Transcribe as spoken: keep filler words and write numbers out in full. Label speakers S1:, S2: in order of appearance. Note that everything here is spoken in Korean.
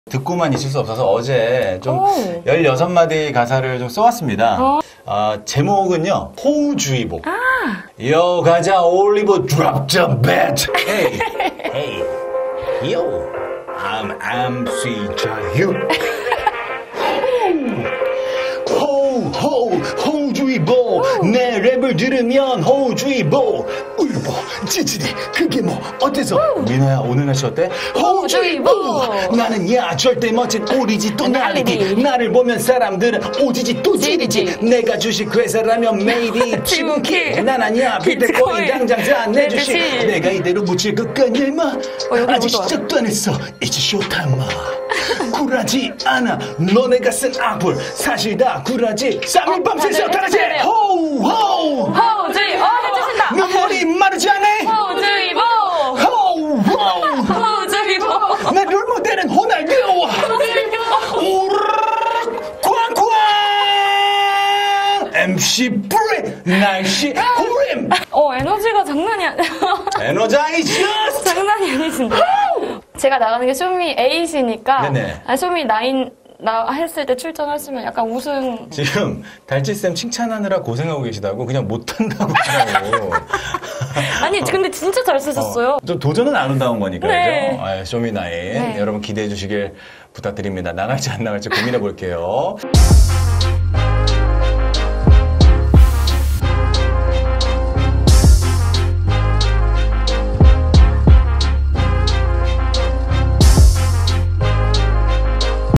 S1: 듣고만 있을 수 없어서 어제 좀
S2: 오.
S1: 열여섯 마디 가사를 좀 써왔습니다.
S2: 어.
S1: 아, 제목은요, 호우주의보.
S2: 아.
S1: 요, 가자, 올리브, drop the bat. Hey, hey, yo, I'm 엠씨 자유. 호우, 호우, 호우주의보. 내 랩을 들으면 호우주의보. 울보, 찌질이, 그게 뭐, 어때서? 민호야, 오늘 날씨 어때? 호우주의보. 나는 야, 절대 멋진 오리지 또 난리지. 나를 보면 사람들은 오지지 또 지리지. 내가 주식회사라면 메이비 치문키. 난 아니야, 비트코인 당장 사 내 주식. 내가 이대로 묻힐 것까지 마. 아직 시작도 안 했어. 이제 쇼타임 마. 굴하지 않아. 너네가 쓴 악플 사실 다 굴하지. 쌈이 밤새서 다르지. 호우 호우
S2: 호우주의. 어, 해주신다.
S1: 눈물이 마르지 않아.
S2: 호우주의보.
S1: 호우 호우
S2: 호우주의보.
S1: 내 롤모델은 호날두. 우르르 꽝꽝 엠씨 브레 날씨 고림.
S2: 어, 에너지가 장난이 아니야.
S1: 에너자이저스.
S2: 장난이 아니신데. 제가 나가는 게 쇼미 에잇이니까
S1: 네네.
S2: 아, 쇼미 나인 나 했을 때 출전하시면 약간 우승.
S1: 지금 달치쌤 칭찬하느라 고생하고 계시다고 그냥 못한다고 하라고.
S2: 아니 근데 진짜 잘 쓰셨어요.
S1: 어, 좀 도전은 아름다운 거니까요.
S2: 네.
S1: 아, 쇼미나인
S2: 네.
S1: 여러분 기대해 주시길 부탁드립니다. 나갈지 안 나갈지 고민해 볼게요.